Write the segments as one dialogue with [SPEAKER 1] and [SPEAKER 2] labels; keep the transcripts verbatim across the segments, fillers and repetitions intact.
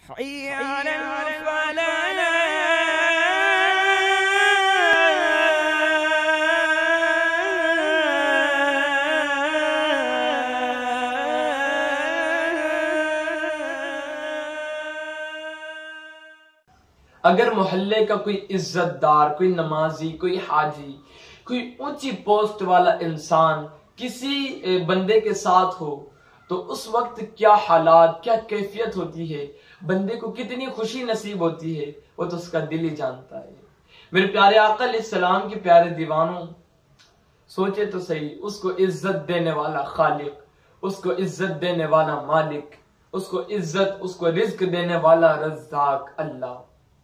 [SPEAKER 1] अगर मोहल्ले का कोई इज्जतदार, कोई नमाजी, कोई हाजी, कोई ऊंची पोस्ट वाला इंसान किसी बंदे के साथ हो तो उस वक्त क्या हालात, क्या कैफियत होती है, बंदे को कितनी खुशी नसीब होती है, वो तो उसका दिल ही जानता है। मेरे प्यारे आका अलैहिस्सलाम के प्यारे दीवानों, सोचे तो सही, उसको इज्जत देने वाला खालिक, उसको इज्जत देने वाला मालिक, उसको इज्जत, उसको रिज्क देने वाला रज़्ज़ाक अल्लाह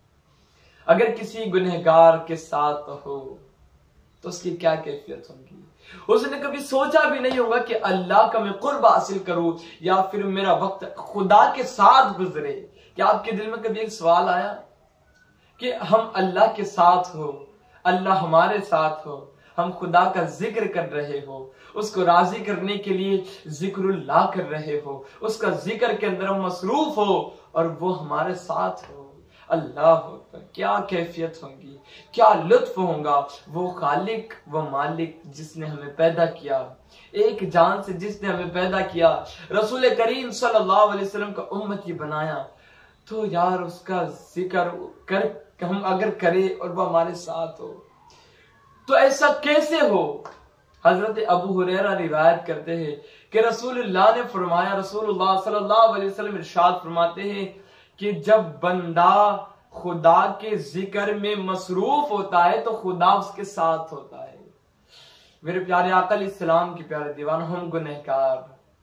[SPEAKER 1] अगर किसी गुनहगार के साथ हो तो उसकी क्या कैफियत होगी। उसने कभी सोचा भी नहीं होगा कि अल्लाह का मैं कुर्ब हासिल करूं या फिर मेरा वक्त खुदा के साथ गुजरे। क्या आपके दिल में कभी एक सवाल आया कि हम अल्लाह के साथ हो, अल्लाह हमारे साथ हो, हम खुदा का जिक्र कर रहे हो, उसको राजी करने के लिए जिक्रुल्लाह कर रहे हो, उसका जिक्र के अंदर हम मसरूफ हो और वो हमारे साथ हो, अल्लाह अकबर, क्या कैफियत होगी, क्या लुत्फ होगा। वो खालिक, वो मालिक जिसने हमें पैदा किया, एक जान से जिसने हमें पैदा किया, रसूल करीम सल्लल्लाहु अलैहि वसल्लम का उम्मती बनाया, तो यार उसका जिक्र कर हम अगर करें और वो हमारे साथ हो तो ऐसा कैसे हो। हजरत अबू हुरैरा रिवायत करते हैं कि रसूलुल्लाह ने फरमाया, रसूलुल्लाह सल्लल्लाहु अलैहि वसल्लम इरशाद फरमाते हैं कि जब बंदा खुदा के जिक्र में मसरूफ होता है तो खुदा उसके साथ होता है। मेरे प्यारे आका अलैहिस्सलाम के प्यारे दीवान, हम गुनहगार,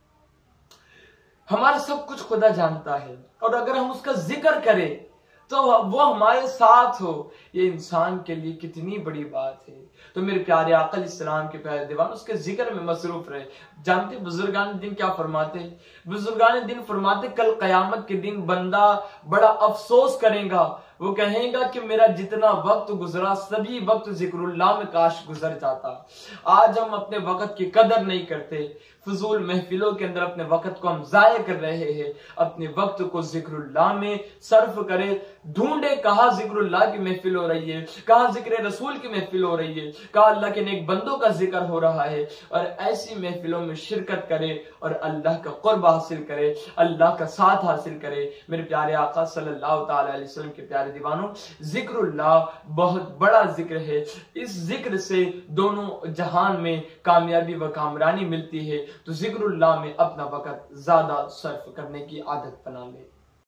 [SPEAKER 1] हमारा सब कुछ खुदा जानता है और अगर हम उसका जिक्र करें तो वो हमारे साथ हो, ये इंसान के लिए कितनी बड़ी बात है। तो मेरे प्यारे आका अलैहिस्सलाम के प्यारे दीवान उसके जिक्र में मसरूफ रहे। जानते बुजुर्गान दिन क्या फरमाते, बुजुर्गान दिन फरमाते कल कयामत के दिन बंदा बड़ा अफसोस करेगा, वो कहेगा कि मेरा जितना वक्त गुजरा सभी वक्त जिक्रुल्लाह में काश गुजर जाता। आज हम अपने वक्त की कदर नहीं करते, फजूल महफिलों के अंदर अपने वक्त को हम जाया कर रहे हैं। अपने वक्त को जिक्रुल्लाह में सर्फ करें, ढूंढे कहाँ जिक्रुल्लाह की महफिल हो रही है, कहाँ जिक्र रसूल की महफिल हो रही है, कहाँ अल्लाह के नेक बंदों का जिक्र हो रहा है, और ऐसी महफिलों में शिरकत करे और अल्लाह का कुर्ब हासिल करे, अल्लाह का साथ हासिल करे। मेरे प्यारे आका सल्लल्लाहु ताला अलैहि वसल्लम के प्यारे दीवानों, जिक्रुल्लाह बहुत बड़ा जिक्र है। इस जिक्र से दोनों जहान में कामयाबी व कामरानी मिलती है। तो जिक्रुल्लाह में अपना वक्त ज्यादा सर्फ करने की आदत बना ले।